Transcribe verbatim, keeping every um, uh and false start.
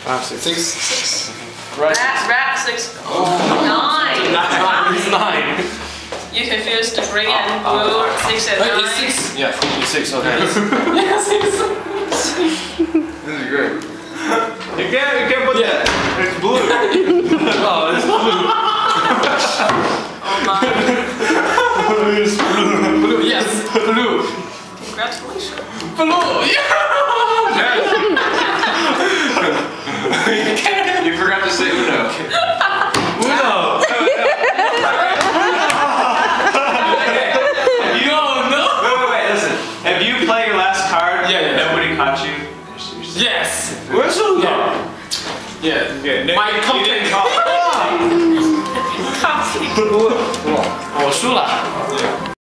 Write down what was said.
Five, six. Six. Six. Right. Rat, rat, six. Oh, nine. Nine. It's nine. You confused the green and Oh, blue. oh, Six and Wait, nine. it's six. Yeah, it's six. Okay. Yeah, six. This is great. You can't. You can't put that. It's blue. Oh, it's blue. Oh my. It's blue. Blue, yes. Blue. Congratulations. Blue, yeah. You forgot to say Uno. Uno. You don't know. Wait, wait, wait. Listen. If you play your last card, Yeah, yeah. nobody caught you. Yes. Where's Uno? Yeah. Okay. No, My you cupcake. didn't call. Copy. 我输了。